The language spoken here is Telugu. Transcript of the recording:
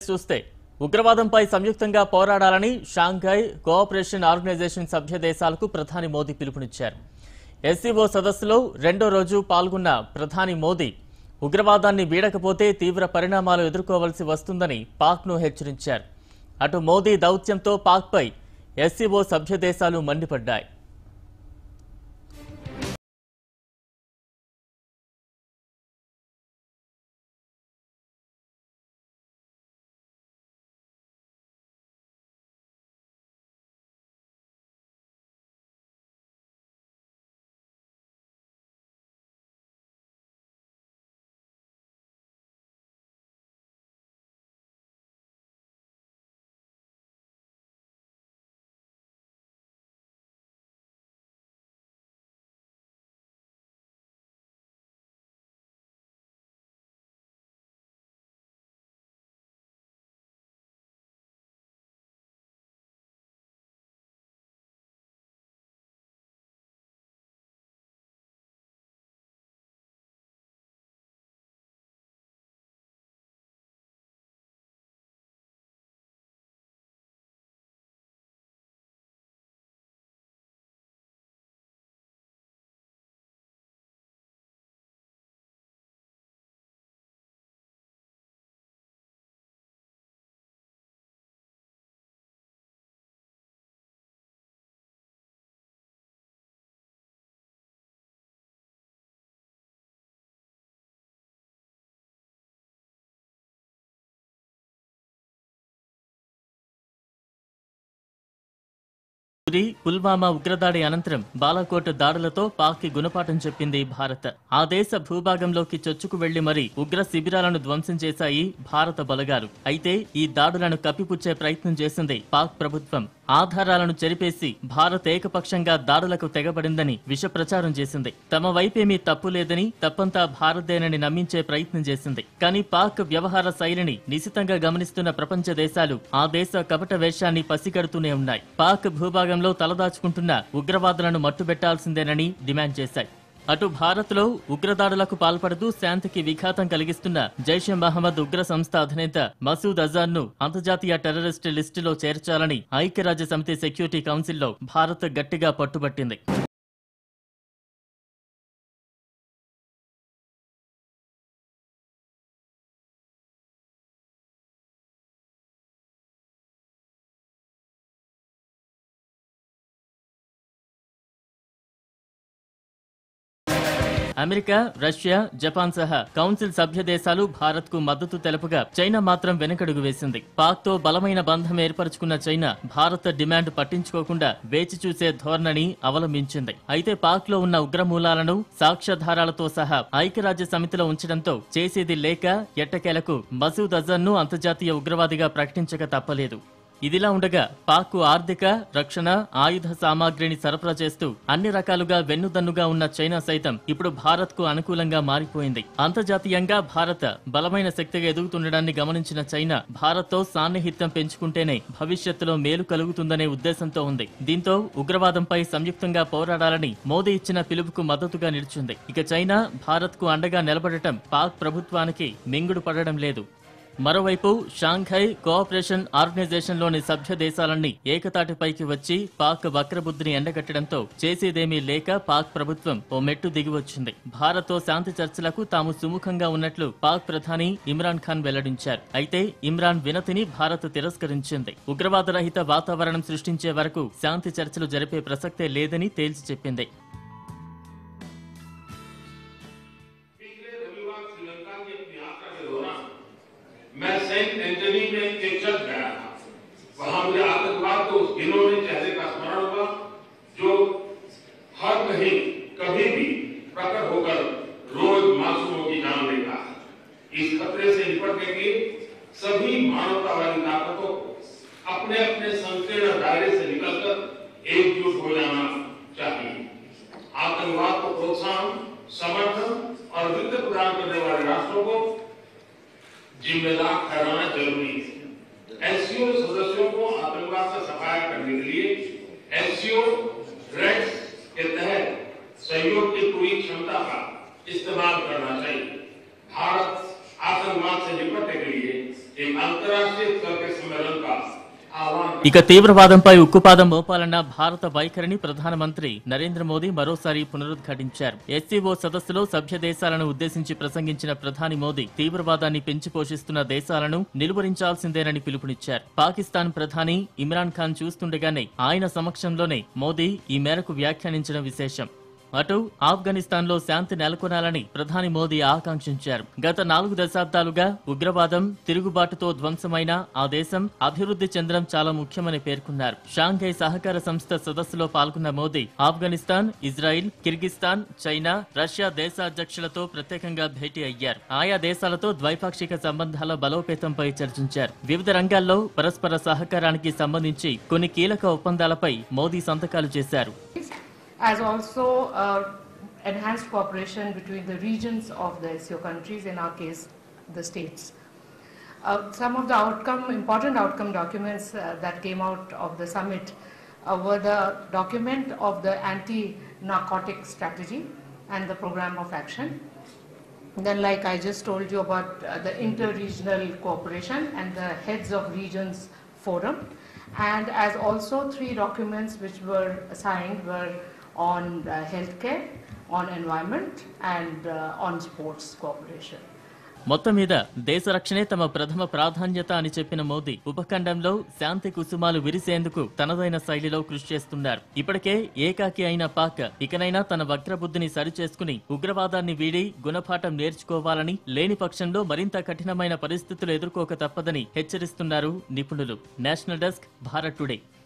చూస్తే ఉగ్రవాదంపై సంయుక్తంగా పోరాడాలని షాంఘై కోఆపరేషన్ ఆర్గనైజేషన్ సభ్య దేశాలకు ప్రధాని మోదీ పిలుపునిచ్చారు. ఎస్సీఓ సదస్సులో రెండో రోజు పాల్గొన్న ప్రధాని మోదీ ఉగ్రవాదాన్ని వీడకపోతే తీవ్ర పరిణామాలు ఎదుర్కోవాల్సి వస్తుందని పాక్ను హెచ్చరించారు. అటు మోదీ దౌత్యంతో పాక్పై ఎస్సీఓ సభ్య దేశాలు మండిపడ్డాయి. పుల్వామా ఉగ్రదాడి అనంతరం బాలాకోట్ దాడులతో పాక్కి గుణపాఠం చెప్పింది భారత్. ఆ దేశ భూభాగంలోకి చొచ్చుకు వెళ్లి మరీ ఉగ్ర శిబిరాలను ధ్వంసం చేశాయి భారత బలగాలు. అయితే ఈ దాడులను కప్పిపుచ్చే ప్రయత్నం చేసింది పాక్ ప్రభుత్వం. ఆధారాలను చెరిపేసి భారత్ ఏకపక్షంగా దాడులకు తెగబడిందని విష ప్రచారం చేసింది. తమ వైపేమీ తప్పు లేదని, తప్పంతా భారతదేనని నమ్మించే ప్రయత్నం చేసింది. కానీ పాక్ వ్యవహార శైలిని నిశితంగా గమనిస్తున్న ప్రపంచ దేశాలు ఆ దేశ కపట వేషాన్ని పసిగడుతూనే ఉన్నాయి. పాక్ భూభాగంలో తలదాచుకుంటున్న ఉగ్రవాదులను మట్టుబెట్టాల్సిందేనని డిమాండ్ చేశాయి. అటు భారత్లో ఉగ్రదాడులకు పాల్పడుతూ శాంతికి విఘాతం కలిగిస్తున్న జైషే మహమ్మద్ ఉగ్ర సంస్థ అధినేత మసూద్ అజార్ ను అంతర్జాతీయ టెర్రరిస్ట్ లిస్టులో చేర్చాలని ఐక్యరాజ్య సమితి సెక్యూరిటీ కౌన్సిల్లో భారత్ గట్టిగా పట్టుబట్టింది. అమెరికా, రష్యా, జపాన్ సహా కౌన్సిల్ సభ్య దేశాలు భారత్ కు మద్దతు తెలుపగా చైనా మాత్రం వెనకడుగు వేసింది. పాక్ తో బలమైన బంధం ఏర్పరచుకున్న చైనా భారత డిమాండ్ పట్టించుకోకుండా వేచి చూసే ధోరణిని అవలంబించింది. అయితే పాక్ లో ఉన్న ఉగ్రమూలాలను సాక్ష్యాధారాలతో సహా ఐక్యరాజ్య సమితిలో ఉంచడంతో చేసేది లేక ఎట్టకేలకు మసూద్ అజర్ ను అంతర్జాతీయ ఉగ్రవాదిగా ప్రకటించక తప్పలేదు. ఇదిలా ఉండగా పాక్ ఆర్థిక, రక్షణ, ఆయుధ సామాగ్రిని సరఫరా చేస్తూ అన్ని రకాలుగా వెన్నుదన్నుగా ఉన్న చైనా సైతం ఇప్పుడు భారత్ కు అనుకూలంగా మారిపోయింది. అంతర్జాతీయంగా భారత్ బలమైన శక్తిగా ఎదుగుతుండడాన్ని గమనించిన చైనా భారత్ తో సాన్నిహిత్యం పెంచుకుంటేనే భవిష్యత్తులో మేలు కలుగుతుందనే ఉద్దేశంతో ఉంది. దీంతో ఉగ్రవాదంపై సంయుక్తంగా పోరాడాలని మోదీ ఇచ్చిన పిలుపుకు మద్దతుగా నిలిచింది. ఇక చైనా భారత్ కు అండగా నిలబడటం పాక్ ప్రభుత్వానికి మింగుడు పడడం లేదు. మరోవైపు షాంఘై కోఆపరేషన్ ఆర్గనైజేషన్లోని సభ్య దేశాలన్నీ ఏకతాటిపైకి వచ్చి పాక్ వక్రబుద్ధిని ఎండగట్టడంతో చేసేదేమీ లేక పాక్ ప్రభుత్వం ఓ మెట్టు దిగివచ్చింది. భారత్తో శాంతి చర్చలకు తాము సుముఖంగా ఉన్నట్లు పాక్ ప్రధాని ఇమ్రాన్ ఖాన్ వెల్లడించారు. అయితే ఇమ్రాన్ వినతిని భారత్ తిరస్కరించింది. ఉగ్రవాద రహిత వాతావరణం సృష్టించే వరకు శాంతి చర్చలు జరిపే ప్రసక్తే లేదని తేల్చి చెప్పింది. मैं सेंट एंटनी में एक चर्च गया था। वहां मुझे आतंकवाद के उस घिनौने चेहरे का स्मरण हुआ जो हर कहीं कभी भी प्रकट होकर रोज मासूमों की जान लेता है। इस खतरे से निपटने के लिए सभी मानवतावादी ताकतों को अपने अपने संकीर्ण दायरे से निकलकर एकजुट हो जाना चाहिए। आतंकवाद को प्रोत्साहन, समर्थन और वित्त प्रदान करने वाले राष्ट्रों को जिम्मेदार ठहराना जरूरी है। एससीओ सदस्यों को आतंकवाद से सफाया करने के लिए एससीओ रेड्स के तहत सहयोग की पूरी क्षमता का इस्तेमाल करना चाहिए। भारत आतंकवाद से निपटने के लिए एक अंतर्राष्ट्रीय अंतर्राष्ट्रीय स्तर के सम्मेलन का आह्वान ఇక తీవ్రవాదంపై ఉక్కుపాదం మోపాలన్న భారత వైఖరిని ప్రధానమంత్రి నరేంద్ర మోదీ మరోసారి పునరుద్ఘాటించారు. ఎస్సీఓ సదస్సులో సభ్య దేశాలను ఉద్దేశించి ప్రసంగించిన ప్రధాని మోదీ తీవ్రవాదాన్ని పెంచి పోషిస్తున్న దేశాలను నిలువరించాల్సిందేనని పిలుపునిచ్చారు. పాకిస్తాన్ ప్రధాని ఇమ్రాన్ ఖాన్ చూస్తుండగానే ఆయన సమక్షంలోనే మోదీ ఈ మేరకు వ్యాఖ్యానించడం విశేషం. అటు ఆఫ్ఘనిస్తాన్ లో శాంతి నెలకొనాలని ప్రధాని మోదీ ఆకాంక్షించారు. గత 4 దశాబ్దాలుగా ఉగ్రవాదం, తిరుగుబాటుతో ధ్వంసమైన ఆ దేశం అభివృద్ధి చెందడం చాలా ముఖ్యమని పేర్కొన్నారు. షాంఘై సహకార సంస్థ సదస్సులో పాల్గొన్న Modi Afghanistan, Israel, Kyrgyzstan, China, Russia దేశాధ్యక్షులతో ప్రత్యేకంగా భేటీ అయ్యారు. ఆయా దేశాలతో ద్వైపాక్షిక సంబంధాల బలోపేతంపై చర్చించారు. వివిధ రంగాల్లో పరస్పర సహకారానికి సంబంధించి కొన్ని కీలక ఒప్పందాలపై మోదీ సంతకాలు చేశారు. As also enhanced cooperation between the regions of the SCO countries, in our case, the states. Some of the important outcome documents that came out of the summit were the document of the anti-narcotic strategy and the program of action. Then, like I just told you about the inter-regional cooperation and the heads of regions forum, and as also 3 documents which were signed were on healthcare, on environment, and on sports cooperation. మొత్తం మీద దేశ రక్షణే తమ ప్రథమ ప్రాధాన్యత అని చెప్పిన మోదీ ఉపఖండంలో శాంతి కుసుమాలు విరిసేందుకు తనదైన శైలిలో కృషి చేస్తున్నారు. ఇప్పటికే ఏకాకి అయిన పాక్ ఇకనైనా తన వక్రబుద్ధిని సరిచేసుకుని ఉగ్రవాదాన్ని వీడి గుణపాఠం నేర్చుకోవాలని, లేని పక్షంలో మరింత కఠినమైన పరిస్థితులు ఎదుర్కోక తప్పదని హెచ్చరిస్తున్నారు నిపుణులు. National desk, Bharat today.